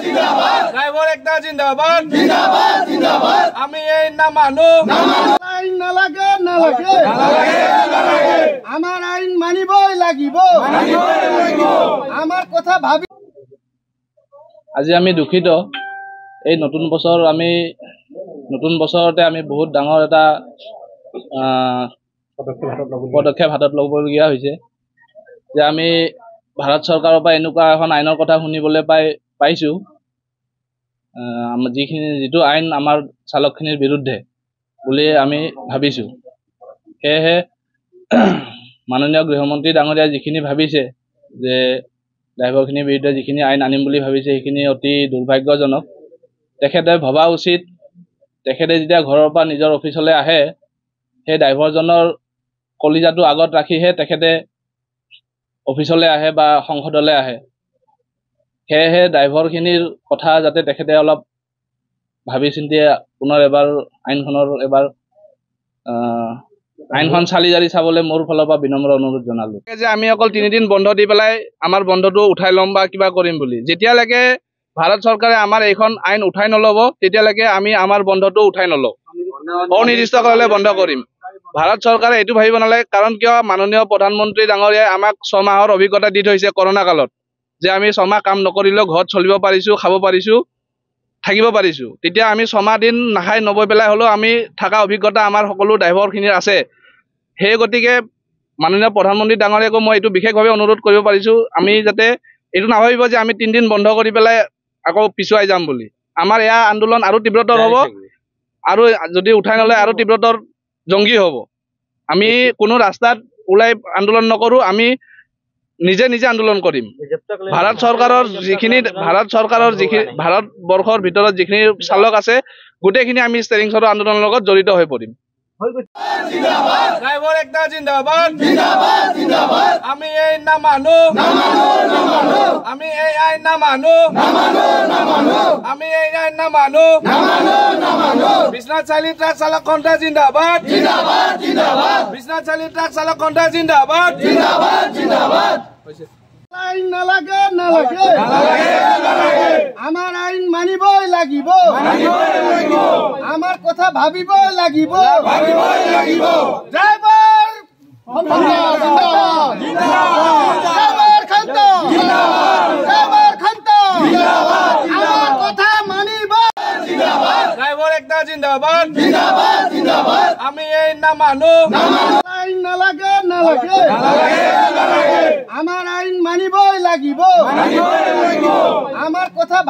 driver একটা জিন্দাবাদ আমি এই না মানো আইন নালাগে আমার আইন মানিবই লাগিব আমার কথা ভাবি আজি আমি দুখিত এই নতুন বছৰতে আমি বহুত ডাঙৰ এটা পদক্ষেপ হাতত ল'বলগীয়া হৈছে যে আমি ভাৰত চৰকাৰৰ পৰা এনেকুৱা এখন আইনৰ কথা শুনিবলৈ পাইছোঁ যিটো আইন আমাৰ চালকখিনিৰ বিৰুদ্ধে বুলি আমি ভাবিছোঁ সেয়েহে মাননীয় গৃহমন্ত্ৰী ডাঙৰীয়া যিখিনি ভাবিছে যে ড্ৰাইভাৰখিনিৰ বিৰুদ্ধে যিখিনি আইন আনিম বুলি ভাবিছে সেইখিনি অতি দুৰ্ভাগ্যজনক তেখেতে ভবা উচিত তেখেতে যেতিয়া ঘৰৰ পৰা নিজৰ অফিচলৈ আহে সেই ড্ৰাইভাৰজনৰ কলিজাটো আগত ৰাখিহে তেখেতে অফিচলৈ আহে বা সংসদলৈ আহে সেয়েহে ড্ৰাইভাৰখিনিৰ কথা যাতে তেখেতে অলপ ভাবি চিন্তি পুনৰ এবাৰ আইনখন চালি জাৰি চাবলৈ মোৰ ফালৰ পৰা বিনম্ৰ অনুৰোধ জনালোঁ যে আমি অকল 3 দিন বন্ধ দি পেলাই আমাৰ বন্ধটো উঠাই ল'ম বা কিবা কৰিম বুলি যেতিয়ালৈকে ভাৰত চৰকাৰে আমাৰ এইখন আইন উঠাই নল'ব তেতিয়ালৈকে আমি আমাৰ বন্ধটো উঠাই নলওঁ অনিৰ্দিষ্টকাললৈ বন্ধ কৰিম ভাৰত চৰকাৰে এইটো ভাবিব নালাগে কাৰণ কিয় মাননীয় প্ৰধানমন্ত্ৰী ডাঙৰীয়াই আমাক 6 মাহৰ অভিজ্ঞতা দি থৈছে কৰোণা কালত যে আমি 6 মাহ কাম নকৰিলেও ঘৰত চলিব পাৰিছোঁ খাব পাৰিছোঁ থাকিব পাৰিছোঁ তেতিয়া আমি 6 মাহ দিন নাখাই নবৈ পেলাই হ'লেও আমি থকা অভিজ্ঞতা আমাৰ সকলো ড্ৰাইভাৰখিনিৰ আছে সেই গতিকে মাননীয় প্ৰধানমন্ত্ৰী ডাঙৰীয়াকো মই এইটো বিশেষভাৱে অনুৰোধ কৰিব পাৰিছোঁ আমি যাতে এইটো নাভাবিব যে আমি 3 দিন বন্ধ কৰি পেলাই আকৌ পিছুৱাই যাম বুলি আমাৰ এয়া আন্দোলন আৰু তীব্ৰতৰ হ'ব আৰু যদি উঠাই নলয় আৰু তীব্ৰতৰ জংগী হ'ব আমি কোনো ৰাস্তাত ওলাই আন্দোলন নকৰোঁ আমি নিজে আন্দোলন কৰিম ভাৰতবৰ্ষৰ ভিতৰত যিখিনি চালক আছে গোটেইখিনি আমি ষ্টেৰিং চৰৰ আন্দোলনৰ লগত জড়িত হৈ পৰিম ড্রাইভার একটা জিন্দাবাদ আমি এই না মানো আমি এই আইন না মানো আমি এই আইন না মানো বিশ্বনাথ চাইলি ট্রাক চালক সন্থা জিন্দাবাদ বিশ্বনাথ চাইলি ট্রাক চালক সন্থা জিন্দাবাদ আইন নালাগে আমার আইন মানিবই লাগিব আমার কথা ভাবিবই লাগিব ড্রাইভার আমার কথা মানিব ড্রাইভার একটা জিন্দাবাদ আমি এই না মানো আইন নালাগে আমার আইন মানিবই লাগিব আমার কথা